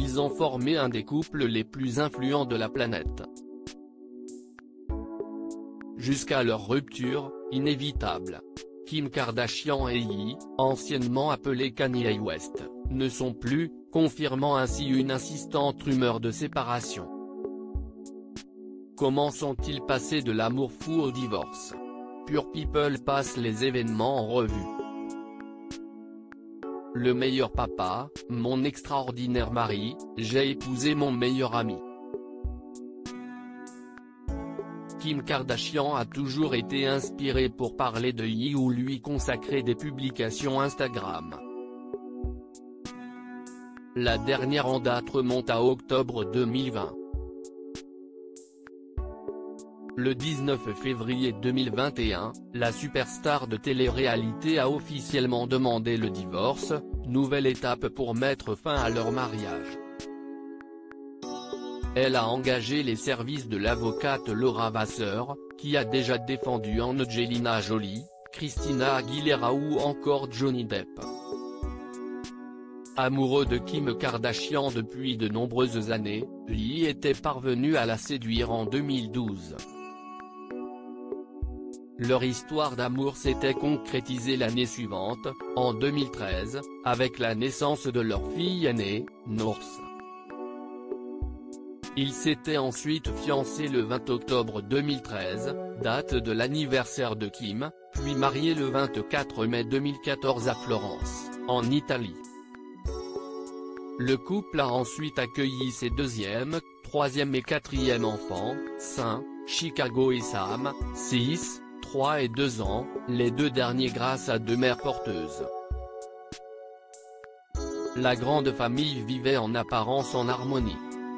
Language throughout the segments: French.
ils ont formé un des couples les plus influents de la planète. Jusqu'à leur rupture, inévitable. Kim Kardashian et Ye, anciennement appelé Kanye West, ne sont plus, confirmant ainsi une insistante rumeur de séparation. Comment sont-ils passés de l'amour fou au divorce? Pure People passe les événements en revue. Le meilleur papa, mon extraordinaire mari, j'ai épousé mon meilleur ami. Kim Kardashian a toujours été inspirée pour parler de Ye ou lui consacrer des publications Instagram. La dernière en date remonte à octobre 2020. Le 19 février 2021, la superstar de télé-réalité a officiellement demandé le divorce, nouvelle étape pour mettre fin à leur mariage. Elle a engagé les services de l'avocate Laura Wasser, qui a déjà défendu Angelina Jolie, Christina Aguilera ou encore Johnny Depp. Amoureux de Kim Kardashian depuis de nombreuses années, Ye était parvenu à la séduire en 2012. Leur histoire d'amour s'était concrétisée l'année suivante, en 2013, avec la naissance de leur fille aînée, North. Ils s'étaient ensuite fiancés le 20 octobre 2013, date de l'anniversaire de Kim, puis mariés le 24 mai 2014 à Florence, en Italie. Le couple a ensuite accueilli ses deuxième, troisième et quatrième enfants, St. Chicago et Sam, 6, 3 et 2 ans, les deux derniers grâce à deux mères porteuses. La grande famille vivait en apparence en harmonie.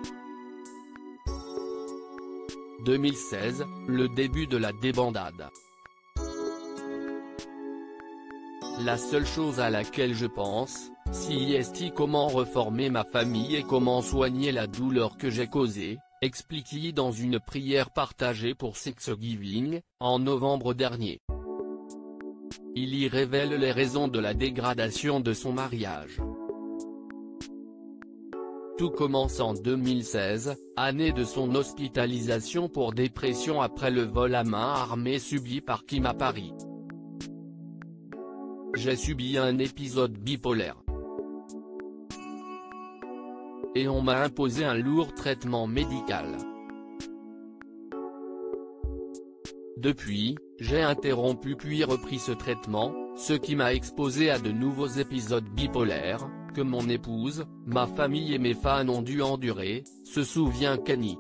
2016, le début de la débandade. La seule chose à laquelle je pense, c'est comment reformer ma famille et comment soigner la douleur que j'ai causée, explique-t-il dans une prière partagée pour Thanksgiving, en novembre dernier. Il y révèle les raisons de la dégradation de son mariage. Tout commence en 2016, année de son hospitalisation pour dépression après le vol à main armée subi par Kim à Paris. J'ai subi un épisode bipolaire. Et on m'a imposé un lourd traitement médical. Depuis, j'ai interrompu puis repris ce traitement, ce qui m'a exposé à de nouveaux épisodes bipolaires, que mon épouse, ma famille et mes fans ont dû endurer, se souvient Kanye.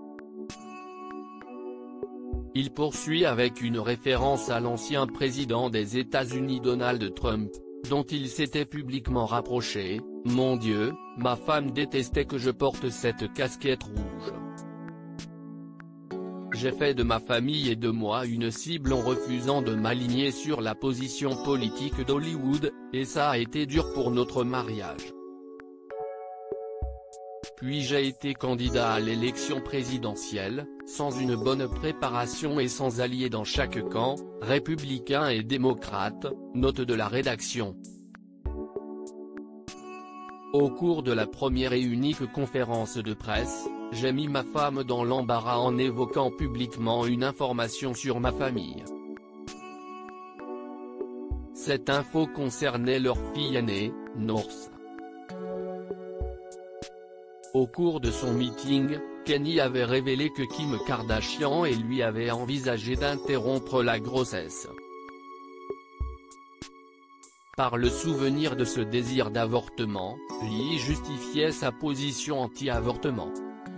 Il poursuit avec une référence à l'ancien président des États-Unis Donald Trump, dont il s'était publiquement rapproché. « Mon Dieu, ma femme détestait que je porte cette casquette rouge. J'ai fait de ma famille et de moi une cible en refusant de m'aligner sur la position politique d'Hollywood, et ça a été dur pour notre mariage. Puis j'ai été candidat à l'élection présidentielle, sans une bonne préparation et sans alliés dans chaque camp, républicain et démocrate, note de la rédaction. Au cours de la première et unique conférence de presse, j'ai mis ma femme dans l'embarras en évoquant publiquement une information sur ma famille. Cette info concernait leur fille aînée, North. Au cours de son meeting, Kanye avait révélé que Kim Kardashian et lui avaient envisagé d'interrompre la grossesse. Par le souvenir de ce désir d'avortement, Ye justifiait sa position anti-avortement.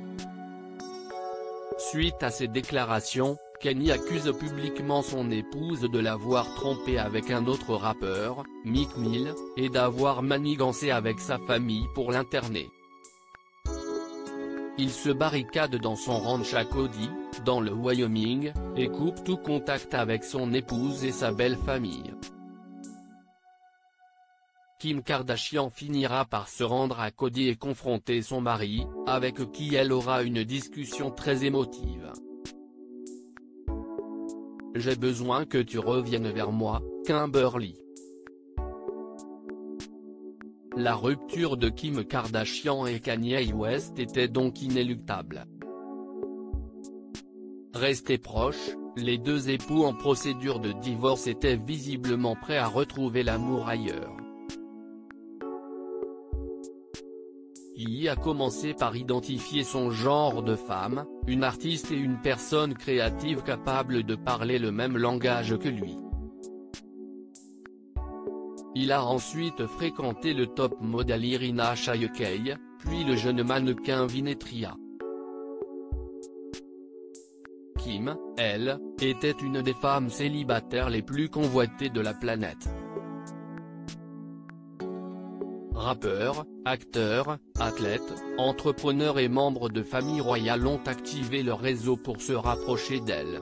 Suite à ces déclarations, Kanye accuse publiquement son épouse de l'avoir trompé avec un autre rappeur, Meek Mill, et d'avoir manigancé avec sa famille pour l'interner. Il se barricade dans son ranch à Cody, dans le Wyoming, et coupe tout contact avec son épouse et sa belle famille. Kim Kardashian finira par se rendre à Cody et confronter son mari, avec qui elle aura une discussion très émotive. « J'ai besoin que tu reviennes vers moi, Kimberly. La rupture de Kim Kardashian et Kanye West était donc inéluctable. Restés proches, les deux époux en procédure de divorce étaient visiblement prêts à retrouver l'amour ailleurs. Yi a commencé par identifier son genre de femme, une artiste et une personne créative capable de parler le même langage que lui. Il a ensuite fréquenté le top modèle Irina Shayk, puis le jeune mannequin Vinetria. Kim, elle, était une des femmes célibataires les plus convoitées de la planète. Rappeurs, acteurs, athlètes, entrepreneurs et membres de familles royales ont activé leur réseau pour se rapprocher d'elle.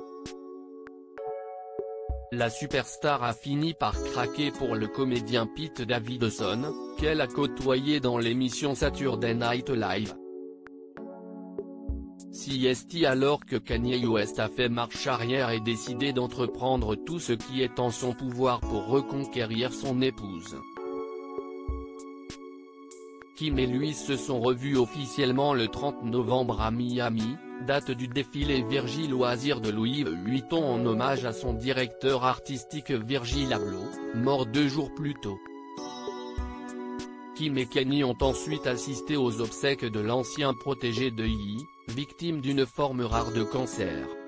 La superstar a fini par craquer pour le comédien Pete Davidson, qu'elle a côtoyé dans l'émission Saturday Night Live. CST alors que Kanye West a fait marche arrière et décidé d'entreprendre tout ce qui est en son pouvoir pour reconquérir son épouse. Kim et lui se sont revus officiellement le 30 novembre à Miami, date du défilé Virgil Loisirs de Louis Vuitton en hommage à son directeur artistique Virgil Abloh, mort 2 jours plus tôt. Kim et Kanye ont ensuite assisté aux obsèques de l'ancien protégé de Yi, victime d'une forme rare de cancer.